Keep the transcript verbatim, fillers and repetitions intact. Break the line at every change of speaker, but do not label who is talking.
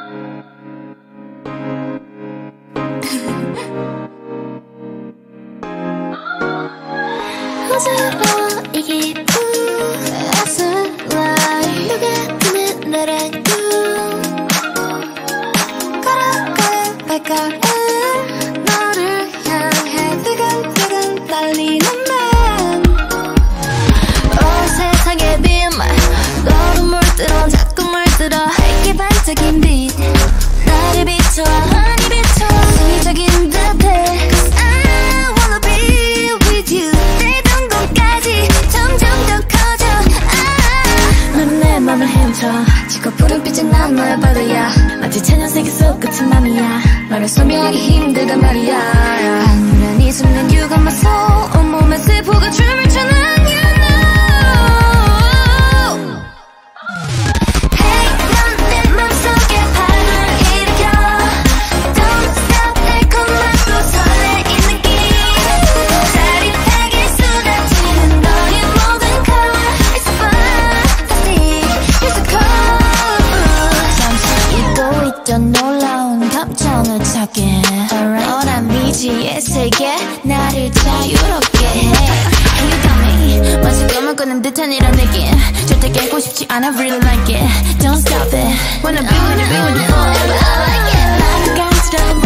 어지러워 이 기분 That's a lie 누가 듣는 나라고 걸어갈 발걸음 너를 향해 뜨근뜨근 떨리는 맘 온 세상의 빛 너를 물들어 자꾸 물들어 밝게 반짝인 빛 나를 비춰 환히 비춰 순위적인 듯해 Cause I wanna be with you 되던 곳까지 점점 더 커져 아 넌 내 맘을 헤엄쳐 지고 푸른 빛이 난 너의 바다야 마치 천연세계 속 끝인 맘이야 너를 소멸하기 힘들단 말이야 하늘은 이 순간 You got my soul 온몸에 세포가 춤을 춰 난 you know Hey 넌 내 맘속에 파도를 일으켜 Don't stop 달콤한 또 설레인 느낌 짜릿하게 쏟아지는 너의 모든 color It's fantastic It's so cool 잠시 잊고 있던 놀라운 감정을 찾게 너란 미지의 세계 나를 자유롭게 해 Hey you got me 마치 꿈을 꾸는 듯한 이런 느낌 절대 깨고 싶지 않아 really like it Don't stop it Wanna be with you, be with you forever I like it 나는 간지러운